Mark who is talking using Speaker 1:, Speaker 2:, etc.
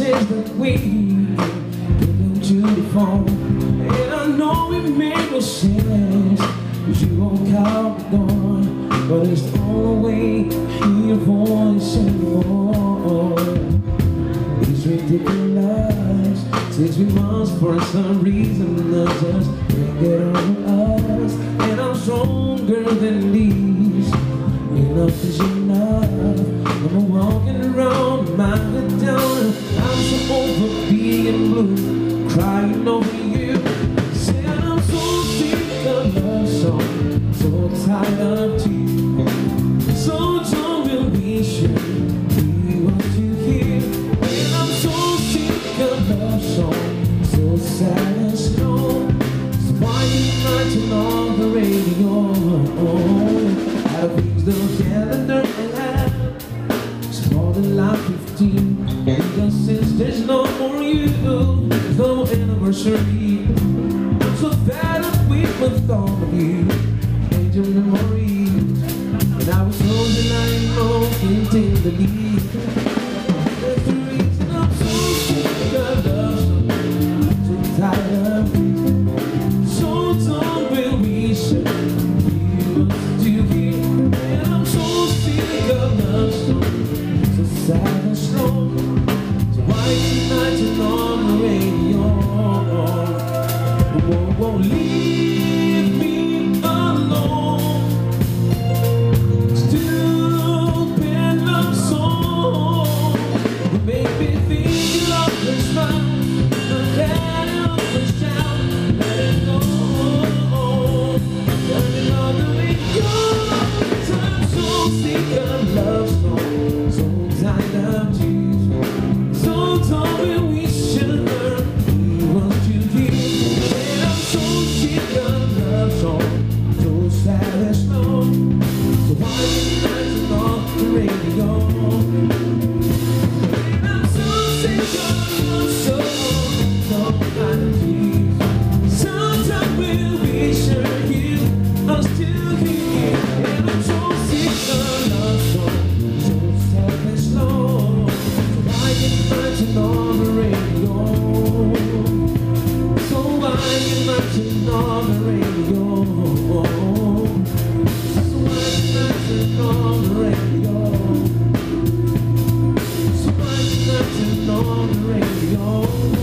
Speaker 1: says that we can to the phone, and I know it made no sense, 'cause you won't call me gone, but it's the only way I hear your voice anymore. It's ridiculous, 6 months for some reason I just can't get over us, and I'm stronger than these. Enough is enough. I'm walking around my head down. I'm so over being blue, crying over you. Said I'm so sick of love song, so tired of tears. So John will be sure we want to hear. And I'm so sick of love song, so sad and slow. So why you not turn on the radio? Out of the calendar and it's more than like 15. Because since there's no more you, there's no more anniversary. I'm so fed up with the thought of you and your memories. And I was told that I ain't broken tenderly. That's the reason I'm so sick of love, so tired of you. So don't will we share. Sad and slow, so why you not turn on the radio? Won't leave me alone. Stupid love song, you make me think you love the smile, but let it always down, let it go. Turn it on the radio. I'm so sick of love songs, so tired of tears. So told me we should learn we want to hear. And I'm so sick of love songs, so sad and slow. So why you not turn off the radio? And I'm so sick of love songs, so tired of tears. Sometime we'll be sure you are still here. And I'm so sick of love songs, so sad and slow. So why you not turn on the radio? So why you not turn on the radio? So why you not turn on the radio? So why you not turn on the radio?